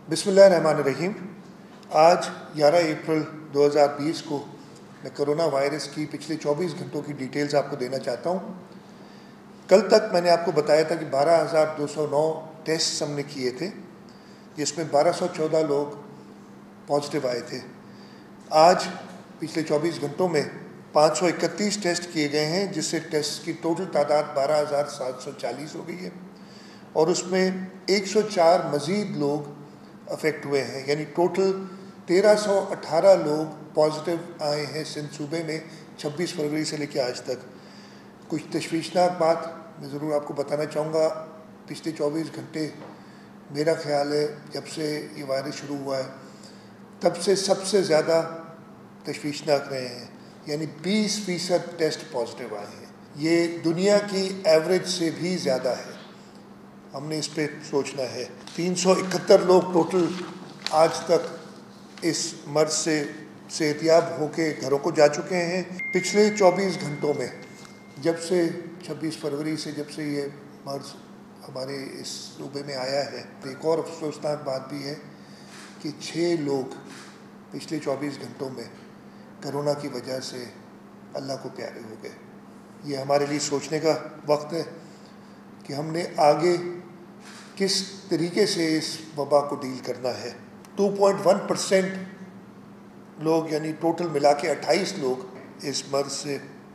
बिस्मिल्लाहिर्रहमानिर्रहीम। आज 11 अप्रैल 2020 को मैं कोरोना वायरस की पिछले 24 घंटों की डिटेल्स आपको देना चाहता हूँ। कल तक मैंने आपको बताया था कि 12,209 टेस्ट हमने किए थे, जिसमें 1,214 लोग पॉजिटिव आए थे। आज पिछले 24 घंटों में 531 टेस्ट किए गए हैं, जिससे टेस्ट की टोटल तादाद 12,740 हो गई है और उसमें 104 मज़ीद लोग अफेक्ट हुए हैं, यानी टोटल 1,318 लोग पॉजिटिव आए हैं सिंध सूबे में 26 फरवरी से लेकर आज तक। कुछ तशवीशनाक बात मैं ज़रूर आपको बताना चाहूँगा। पिछले 24 घंटे मेरा ख़्याल है जब से ये वायरस शुरू हुआ है तब से सबसे ज़्यादा तशवीशनाक रहे हैं, यानी 20% टेस्ट पॉजिटिव आए हैं। ये दुनिया की एवरेज से भी ज़्यादा है, हमने इस पे सोचना है। 371 लोग टोटल आज तक इस मर्ज से सेहतियाब होके घरों को जा चुके हैं। पिछले 24 घंटों में जब से 26 फरवरी से जब से ये मर्ज हमारे इस सूबे में आया है, एक और अफसोसनाक बात भी है कि 6 लोग पिछले 24 घंटों में कोरोना की वजह से अल्लाह को प्यारे हो गए। ये हमारे लिए सोचने का वक्त है कि हमने आगे किस तरीके से इस वबा को डील करना है। 2.1% लोग, यानी टोटल मिला के 28 लोग इस मर्ज से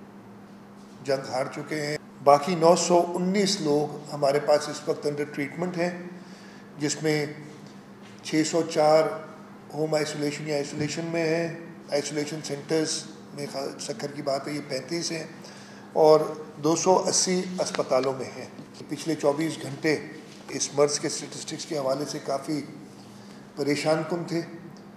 जंग हार चुके हैं। बाकी 919 लोग हमारे पास इस वक्त अंडर ट्रीटमेंट हैं, जिसमें 604 होम आइसोलेशन या आइसोलेशन में हैं। आइसोलेशन सेंटर्स में सक्कर की बात है, ये 35 हैं और 280 अस्पतालों में हैं। पिछले 24 घंटे इस मर्ज के स्टेटिस्टिक्स के हवाले से काफ़ी परेशान कुन थे।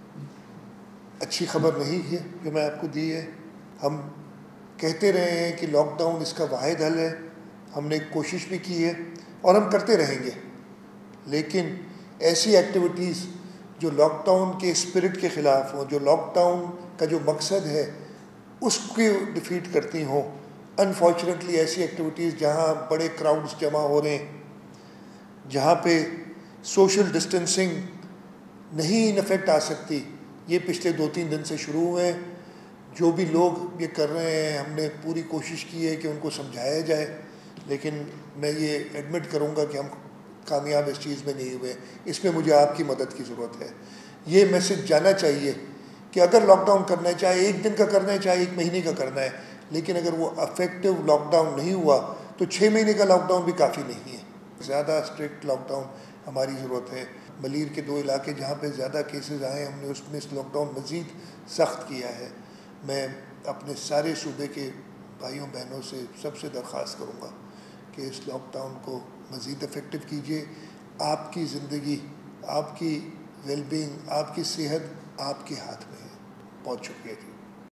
अच्छी खबर नहीं है जो मैं आपको दी है। हम कहते रहे हैं कि लॉकडाउन इसका वाहिद हल है, हमने कोशिश भी की है और हम करते रहेंगे, लेकिन ऐसी एक्टिविटीज़ जो लॉकडाउन के स्पिरिट के ख़िलाफ़ हों, जो लॉकडाउन का जो मकसद है उसको डिफीट करती हों, अनफॉर्चुनेटली ऐसी एक्टिविटीज़ जहाँ बड़े क्राउड्स जमा हो रहे हैं, जहाँ पे सोशल डिस्टेंसिंग नहीं इन इफेक्ट आ सकती, ये पिछले 2-3 दिन से शुरू हुए हैं। जो भी लोग ये कर रहे हैं, हमने पूरी कोशिश की है कि उनको समझाया जाए, लेकिन मैं ये एडमिट करूँगा कि हम कामयाब इस चीज़ में नहीं हुए। इसमें मुझे आपकी मदद की ज़रूरत है। ये मैसेज जाना चाहिए कि अगर लॉकडाउन करना है, चाहे 1 दिन का करना है, चाहे 1 महीने का करना है, लेकिन अगर वो अफेक्टिव लॉकडाउन नहीं हुआ तो 6 महीने का लॉकडाउन भी काफ़ी नहीं है। ज़्यादा स्ट्रिक्ट लॉकडाउन हमारी ज़रूरत है। मलीर के 2 इलाके जहाँ पे ज़्यादा केसेस आए, हमने उसमें इस लॉकडाउन मज़ीद सख्त किया है। मैं अपने सारे सूबे के भाइयों बहनों से सबसे दरख्वास्त करूँगा कि इस लॉकडाउन को मज़ीद इफ़ेक्टिव कीजिए। आपकी ज़िंदगी, आपकी वेलबींग, आपकी सेहत आपके हाथ में है। बहुत शुक्रिया जी।